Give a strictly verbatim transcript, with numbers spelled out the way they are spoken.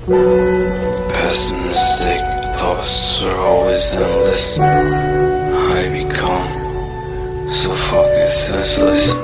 Pessimistic thoughts are always endless. I become so fucking senseless.